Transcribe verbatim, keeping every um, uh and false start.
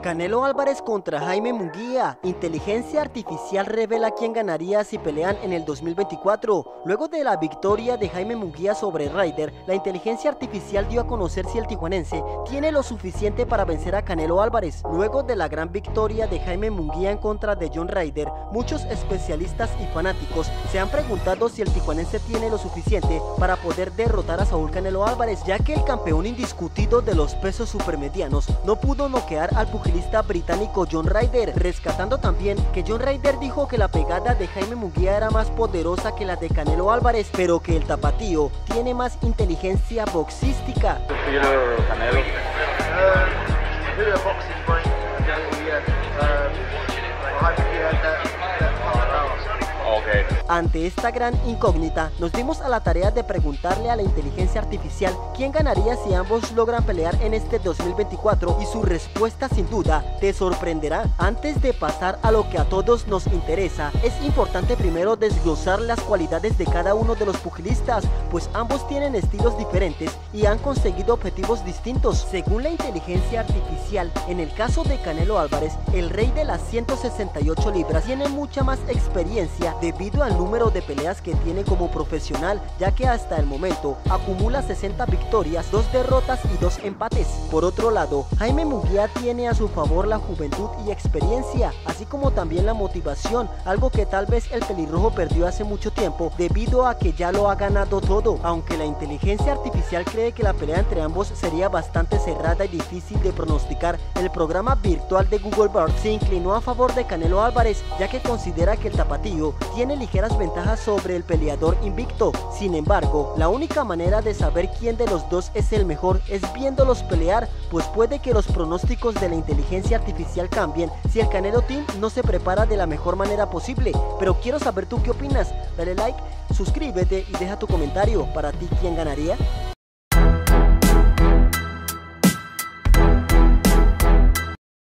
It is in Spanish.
Canelo Álvarez contra Jaime Munguía. Inteligencia artificial revela quién ganaría si pelean en el dos mil veinticuatro. Luego de la victoria de Jaime Munguía sobre Ryder, la inteligencia artificial dio a conocer si el tijuanense tiene lo suficiente para vencer a Canelo Álvarez. Luego de la gran victoria de Jaime Munguía en contra de John Ryder, muchos especialistas y fanáticos se han preguntado si el tijuanense tiene lo suficiente para poder derrotar a Saúl Canelo Álvarez, ya que el campeón indiscutido de los pesos supermedianos no pudo noquear al pugilista británico John Ryder, rescatando también que John Ryder dijo que la pegada de Jaime Munguía era más poderosa que la de Canelo Álvarez, pero que el tapatío tiene más inteligencia boxística. Canelo. Okay. Ante esta gran incógnita, nos dimos a la tarea de preguntarle a la inteligencia artificial quién ganaría si ambos logran pelear en este dos mil veinticuatro, y su respuesta sin duda te sorprenderá. Antes de pasar a lo que a todos nos interesa, es importante primero desglosar las cualidades de cada uno de los pugilistas, pues ambos tienen estilos diferentes y han conseguido objetivos distintos. Según la inteligencia artificial, en el caso de Canelo Álvarez, el rey de las ciento sesenta y ocho libras tiene mucha más experiencia debido al número de peleas que tiene como profesional, ya que hasta el momento acumula sesenta victorias, dos derrotas y dos empates. Por otro lado, Jaime Munguía tiene a su favor la juventud y experiencia, así como también la motivación, algo que tal vez el pelirrojo perdió hace mucho tiempo debido a que ya lo ha ganado todo. Aunque la inteligencia artificial cree que la pelea entre ambos sería bastante cerrada y difícil de pronosticar, el programa virtual de Google Bard se inclinó a favor de Canelo Álvarez, ya que considera que el tapatío tiene ligeras ventajas sobre el peleador invicto. Sin embargo, la única manera de saber quién de los dos es el mejor es viéndolos pelear, pues puede que los pronósticos de la inteligencia artificial cambien si el Canelo Team no se prepara de la mejor manera posible. Pero quiero saber tú qué opinas. Dale like, suscríbete y deja tu comentario. Para ti, ¿quién ganaría?